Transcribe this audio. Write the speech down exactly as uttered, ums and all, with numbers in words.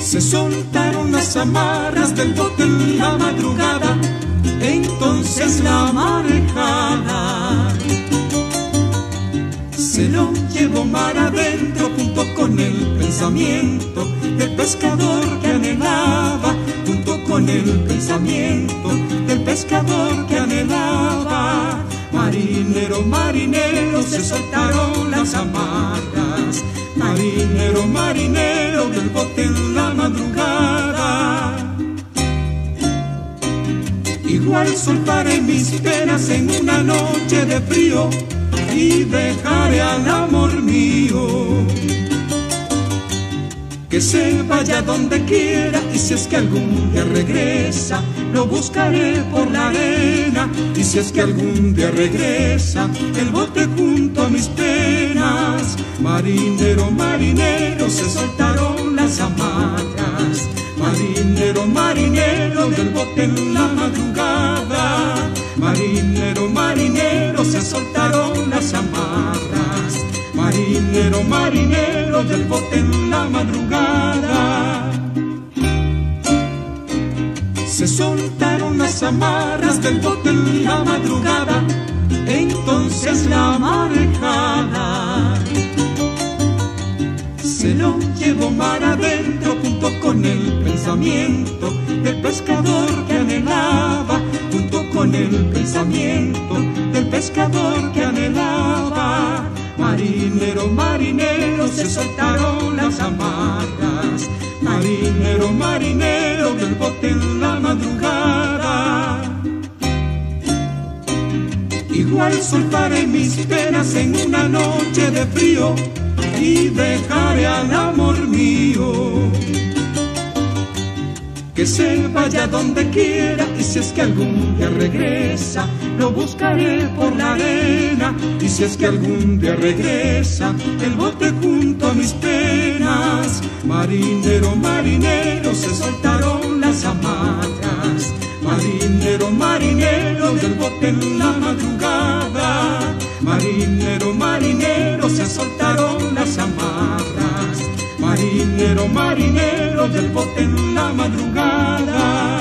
Se soltaron las amarras del bote en la madrugada, entonces la marejada se lo llevó mar adentro, junto con el pensamiento del pescador que anhelaba, junto con el pensamiento del pescador que anhelaba. Marinero, marinero, se soltaron las amarras. Marinero, marinero, del bote en la madrugada. Igual soltaré mis penas en una noche de frío y dejaré al amor mío que se vaya donde quiera, y si es que algún día regresa, lo buscaré por la arena. Y si es que algún día regresa, el bote junto a mis penas. Marinero, marinero, se soltaron las amarras. Marinero, marinero, del bote en la madrugada. Marinero, marinero, se soltaron las amarras. Marinero, marinero, del bote en la madrugada. Se soltaron las amarras del bote en la madrugada, entonces la marejada se lo llevó mar adentro, junto con el pensamiento del pescador que anhelaba, junto con el pensamiento del pescador que anhelaba. Marinero, marinero, se soltaron las amarras. Marinero, marinero, del bote en la madrugada. Igual soltaré mis penas en una noche de frío y dejaré al amor mío que se vaya donde quiera, y si es que algún día regresa, lo buscaré por la arena. Y si es que algún día regresa, el bote junto a mis penas. Marinero, marinero, se soltaron las amarras. Marinero, marinero, del bote en la madrugada. Marinero, marinero, se soltaron las amarras. Marinero, marinero, del bote en la madrugada.